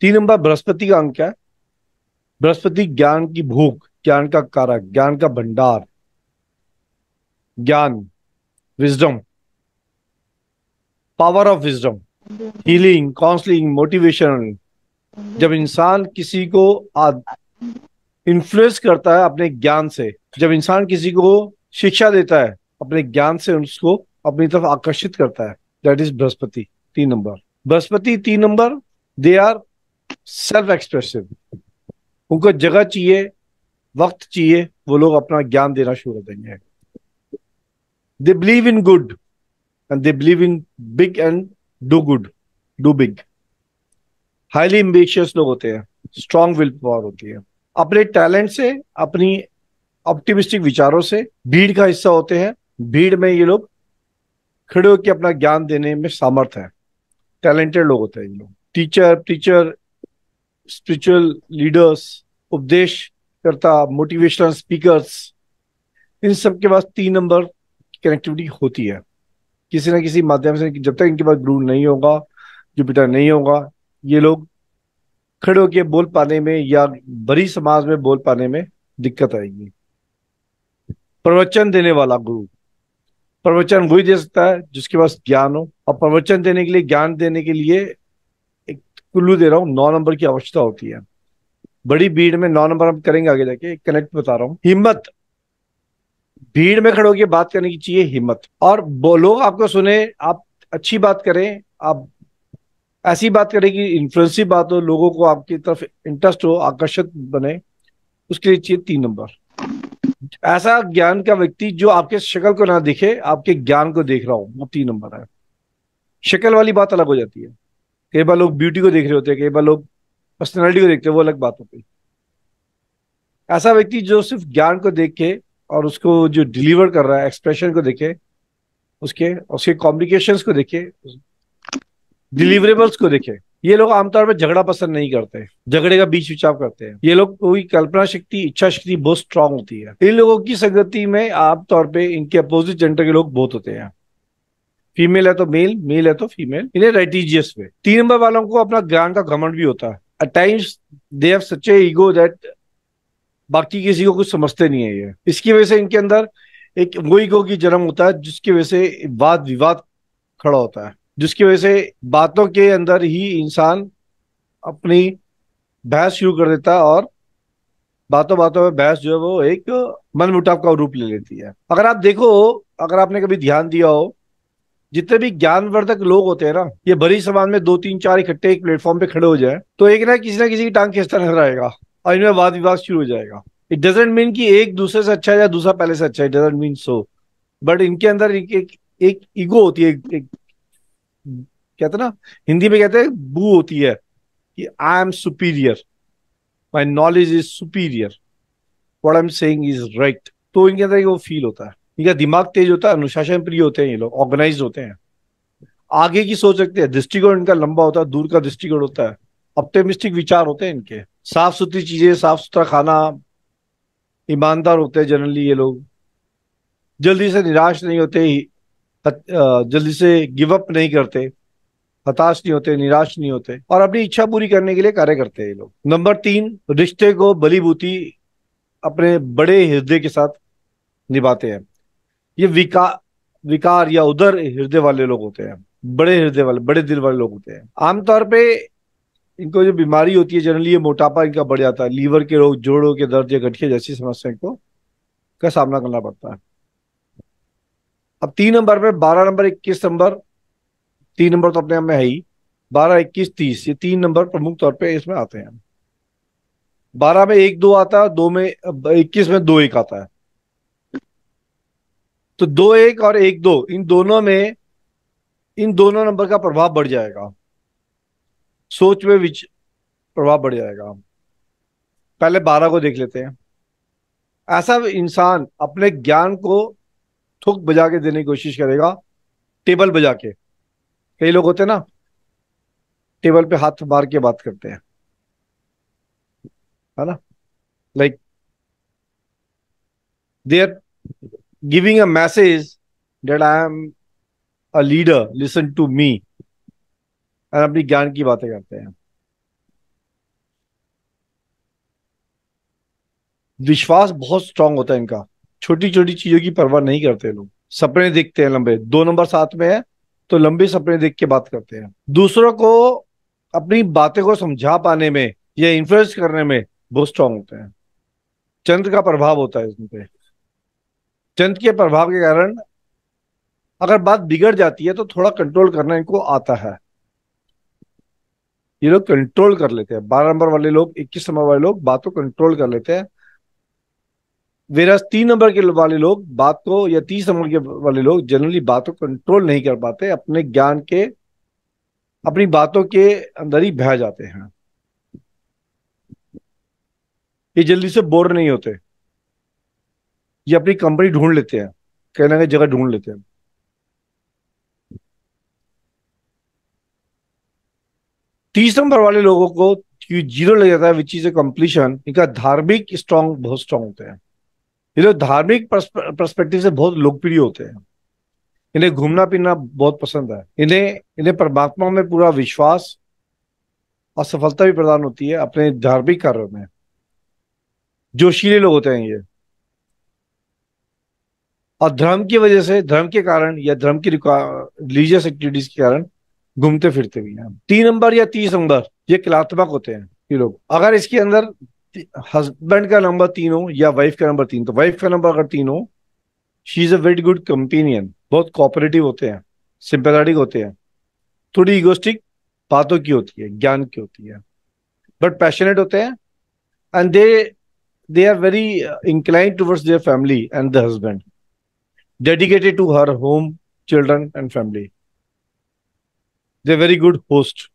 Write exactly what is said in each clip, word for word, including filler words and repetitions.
तीन नंबर बृहस्पति का अंक है। बृहस्पति ज्ञान की भूख, ज्ञान का कारक, ज्ञान का भंडार, ज्ञान, wisdom, power of wisdom, healing, counselling, motivation. जब इंसान किसी को इन्फ्लुएंस करता है अपने ज्ञान से, जब इंसान किसी को शिक्षा देता है अपने ज्ञान से, उसको अपनी तरफ आकर्षित करता है, दैट इज बृहस्पति। तीन नंबर बृहस्पति, तीन number, they are self expressive. उनको जगह चाहिए, वक्त चाहिए, वो लोग अपना ज्ञान देना शुरू कर देंगे। They believe in good and they believe in big and do good, do big. Highly ambitious लोग होते हैं, स्ट्रॉन्ग विल पावर होती है। अपने टैलेंट से, अपनी ऑप्टिमिस्टिक विचारों से भीड़ का हिस्सा होते हैं। भीड़ में ये लोग खड़े होकर अपना ज्ञान देने में सामर्थ है। टैलेंटेड लोग होते हैं ये लोग। टीचर, टीचर, स्पिरिचुअल लीडर्स, उपदेश करता, मोटिवेशनल स्पीकर्स, इन सब के पास तीन नंबर कनेक्टिविटी होती है किसी ना किसी माध्यम से। जब तक इनके पास गुरु नहीं होगा, जुपिटर नहीं होगा, ये लोग खड़े होकर बोल पाने में या बड़ी समाज में बोल पाने में दिक्कत आएगी। प्रवचन देने वाला गुरु, प्रवचन वही दे सकता है जिसके पास ज्ञान हो। और प्रवचन देने के लिए, ज्ञान देने के लिए, एक कुल्लू दे रहा हूँ, नौ नंबर की आवश्यकता होती है। बड़ी भीड़ में नौ नंबर हम करेंगे आगे जाके, कनेक्ट बता रहा हूँ। हिम्मत, भीड़ में खड़े होकर बात करने की चाहिए हिम्मत। और लोग आपको सुने, आप अच्छी बात करें, आप ऐसी बात करें कि इन्फ्लुएंसिव बात हो, लोगों को आपकी तरफ इंटरेस्ट हो, आकर्षित बने, उसके लिए चाहिए तीन नंबर। ऐसा ज्ञान का व्यक्ति जो आपके शक्ल को ना दिखे, आपके ज्ञान को देख रहा हो, वो तीन नंबर है। शक्ल वाली बात अलग हो जाती है। कई बार लोग ब्यूटी को देख रहे होते हैं, कई बार लोग पर्सनैलिटी को देखते हैं, वो अलग बात होती है। ऐसा व्यक्ति जो सिर्फ ज्ञान को देख के और उसको जो डिलीवर कर रहा है, एक्सप्रेशन को देखे, उसके उसके कॉम्युनिकेशंस को देखे, डिलीवरेबल्स को देखे। ये लोग आमतौर पर झगड़ा पसंद नहीं करते, झगड़े का बीच विचार करते हैं। ये लोग कोई कल्पना शक्ति, इच्छा शक्ति बहुत स्ट्रांग होती है। इन लोगों की संगति में आमतौर पे इनके अपोजिट जेंडर के लोग बहुत होते हैं। फीमेल है तो मेल, मेल है तो फीमेल, इन्हें राइटिजियस में। तीन नंबर वालों को अपना ज्ञान का घमंड भी होता है। At times they have such a ego that बाकी किसी को कुछ समझते नहीं है ये। इसकी वजह से इनके अंदर एक वो ईगो की जन्म होता है, जिसकी वजह से वाद विवाद खड़ा होता है, जिसकी वजह से बातों के अंदर ही इंसान अपनी बहस शुरू कर देता है और बातों बातों में बहस जो है वो एक मनमुटाव का रूप ले लेती है। अगर आप देखो, अगर आपने कभी ध्यान दिया हो, जितने भी ज्ञानवर्धक लोग होते हैं ना, ये बड़ी समाज में दो तीन चार इकट्ठे एक प्लेटफॉर्म पे खड़े हो जाए तो एक ना किसी ना किसी की टांग खींचता नजर आएगा और इनमें वाद विवाद शुरू हो जाएगा। इट डजेंट मीन कि एक दूसरे से अच्छा है या दूसरा पहले से अच्छा है, it doesn't mean so, but इनके अंदर एक एक, एक ईगो होती है, एक, एक कहते ना, हिंदी में कहते हैं बू होती है कि I am superior, my knowledge is superior, what I am saying is right. तो इनके अंदर वो फील होता है। इनका दिमाग तेज होता है, अनुशासन प्रिय होते हैं ये लोग, ऑर्गेनाइज होते हैं, आगे की सोच रखते हैं, दृष्टिकोण इनका लंबा होता है, दूर का दृष्टिकोण होता है, ऑप्टिमिस्टिक विचार होते हैं इनके, साफ सुथरी चीजें, साफ सुथरा खाना, ईमानदार होते हैं जनरली ये लोग, जल्दी से निराश नहीं होते, जल्दी से गिव अप नहीं करते, हताश नहीं होते, निराश नहीं होते, और अपनी इच्छा पूरी करने के लिए कार्य करते हैं ये लोग। नंबर तीन, रिश्ते को बलीबूती अपने बड़े हृदय के साथ निभाते हैं। ये विका विकार या उदर हृदय वाले लोग होते हैं, बड़े हृदय वाले, बड़े दिल वाले लोग होते हैं। आमतौर पे इनको जो बीमारी होती है जनरली, ये मोटापा इनका बढ़ जाता है, लीवर के रोग, जोड़ों के दर्द या गठिया जैसी समस्या को का सामना करना पड़ता है। अब तीन नंबर पे बारह नंबर, इक्कीस नंबर, तीन नंबर तो अपने आप में है ही, बारह, इक्कीस, तीस, ये तीन नंबर प्रमुख तौर पे इसमें आते हैं। बारह में एक दो आता है, दो में, इक्कीस में दो एक आता है। तो दो एक और एक दो, इन दोनों में, इन दोनों नंबर का प्रभाव बढ़ जाएगा, सोच में विच प्रभाव बढ़ जाएगा। पहले बारह को देख लेते हैं। ऐसा इंसान अपने ज्ञान को थुक बजा के देने की कोशिश करेगा, टेबल बजा के। कई लोग होते हैं ना, टेबल पे हाथ मार के बात करते हैं, है ना, like they are giving a message that I am a leader, listen to me, और अपनी ज्ञान की बातें करते हैं। विश्वास बहुत स्ट्रांग होता है इनका, छोटी छोटी चीजों की परवाह नहीं करते लोग। सपने देखते हैं लंबे, दो नंबर साथ में है तो लंबे सपने देख के बात करते हैं। दूसरों को अपनी बातें को समझा पाने में या इन्फ्लुएंस करने में बहुत स्ट्रांग होते हैं। चंद्र का प्रभाव होता है इस पे। चंद्र के प्रभाव के कारण अगर बात बिगड़ जाती है तो थोड़ा कंट्रोल करना इनको आता है। ये लोग कंट्रोल कर लेते हैं, बारह नंबर वाले लोग, इक्कीस नंबर वाले लोग बात को कंट्रोल कर लेते हैं। वेरस तीन नंबर के वाले लोग बात को, या तीस नंबर के वाले लोग जनरली बात को कंट्रोल नहीं कर पाते, अपने ज्ञान के, अपनी बातों के अंदर ही बह जाते हैं। ये जल्दी से बोर नहीं होते, ये अपनी कंपनी ढूंढ लेते हैं, कहीं ना कहीं जगह ढूंढ लेते हैं। तीस नंबर वाले लोगों को जीरो लग जाता है, विच इज ए कंप्लीशन। इनका धार्मिक स्ट्रांग, बहुत स्ट्रांग होते हैं ये लोग। धार्मिक पर्सपेक्टिव से बहुत लोकप्रिय होते हैं। इन्हें घूमना फिरना बहुत पसंद है। इन्हें इन्हें परमात्मा में पूरा विश्वास और सफलता भी प्रदान होती है अपने धार्मिक कार्यों में। जोशीले लोग होते हैं ये, और धर्म की वजह से, धर्म के कारण या धर्म की रिलीजियस एक्टिविटीज के कारण घूमते फिरते भी हैं। तीन नंबर या तीस नंबर ये कलात्मक होते हैं ये लोग। अगर इसके अंदर हस्बैंड का नंबर तीन हो या वाइफ का नंबर तीन, तो वाइफ का नंबर अगर तीन हो, she is a very good companion. बहुत कोऑपरेटिव होते हैं, सिंपैथेटिक होते हैं, थोड़ी इगोस्टिक बातों की होती है, ज्ञान की होती है, बट पैशनेट होते हैं। And they they are very inclined towards their family and the husband, dedicated to her home, children and family. They very good host.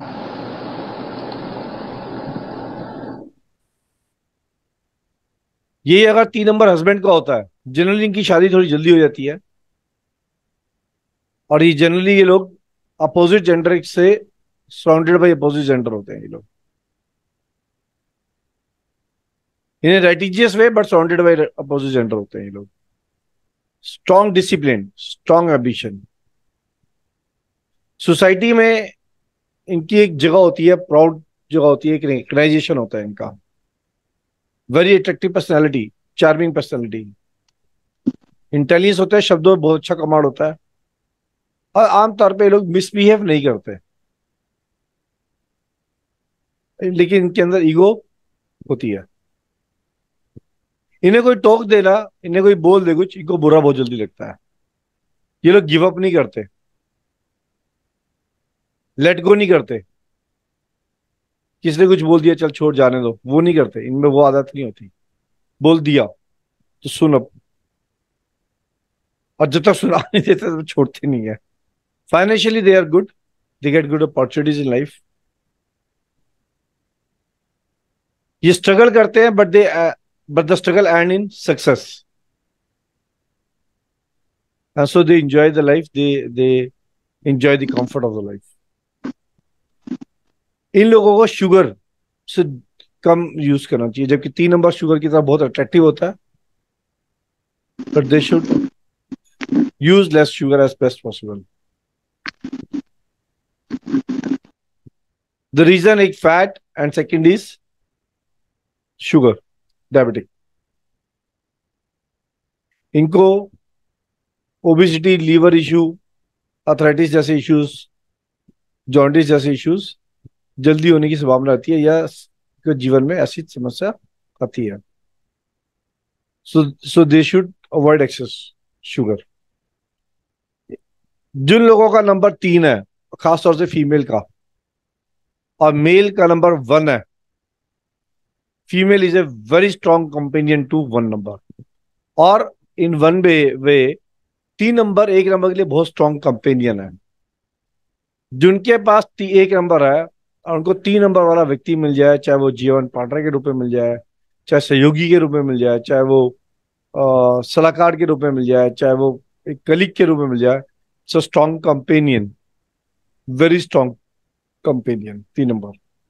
ये अगर तीन नंबर हस्बैंड का होता है, जनरली इनकी शादी थोड़ी जल्दी हो जाती है। और ये जनरली ये लोग अपोजिट जेंडर से सराउंडेड बाई अपोजिट जेंडर होते हैं ये लोग। इन्हें righteous way but surrounded by opposite gender होते हैं ये लोग। Strong discipline, strong ambition. Society में इनकी एक जगह होती है, प्राउड जगह होती है, एक रिकग्नाइजेशन होता है इनका। Very attractive personality, charming personality. Intelligence होता है, शब्दों में बहुत अच्छा कमांड होता है, और आमतौर पे लोग मिसबिहेव नहीं करते, लेकिन इनके अंदर ईगो होती है। इन्हें कोई टोक देना, इन्हें कोई बोल दे कुछ, इनको बुरा बहुत जल्दी लगता है। ये लोग गिव अप नहीं करते, लेट गो नहीं करते। किसी ने कुछ बोल दिया, चल छोड़ जाने दो, वो नहीं करते, इनमें वो आदत नहीं होती। बोल दिया तो सुन अब, और जब तक सुना नहीं देते तो छोड़ते नहीं है। Financially they are good, they get good opportunities in life. ये स्ट्रगल करते हैं but they but the struggle and in success, and so they enjoy the life, they they enjoy the comfort of the life. इन लोगों को sugar से कम use करना चाहिए, जबकि तीन नंबर शुगर की तरह बहुत अट्रैक्टिव होता है, but they should use less sugar as best possible. The reason एक fat and second is sugar, diabetic. इनको ओबिसिटी, लीवर इशू, अर्थराइटिस जैसे इश्यूज, जॉन्डिस जैसे इश्यूज जल्दी होने की संभावना रहती है, या जीवन में ऐसी समस्या आती है। So so they should avoid excess sugar. जिन लोगों का नंबर तीन है, खासतौर से फीमेल का, और मेल का नंबर वन है, female is a very strong companion to one number. और इन वन वे वे तीन नंबर एक नंबर के लिए बहुत स्ट्रॉन्ग कंपेनियन है। जिनके पास एक नंबर है और उनको तीन नंबर वाला व्यक्ति मिल जाए, चाहे वो जीवन पार्टनर के रूप में मिल जाए, चाहे सहयोगी के रूप में मिल जाए, चाहे वो सलाहकार के रूप में मिल जाए, चाहे वो एक कलीग के रूप में मिल जाए, so strong companion, very strong companion, तीन नंबर।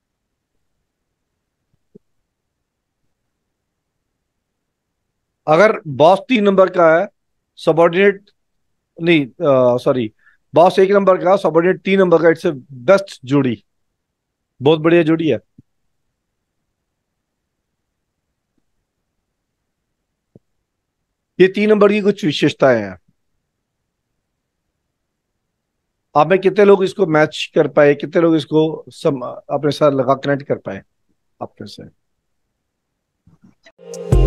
अगर बॉस तीन नंबर का है, सबॉर्डिनेट नहीं, सॉरी, बॉस एक नंबर का, सबॉर्डिनेट तीन नंबर का, इट्स ए बेस्ट जोड़ी, बहुत बढ़िया जोड़ी है। ये तीन नंबर की कुछ विशेषताएं हैं। आप में कितने लोग इसको मैच कर पाए, कितने लोग इसको सम अपने साथ लगा कनेक्ट कर पाए आपने से?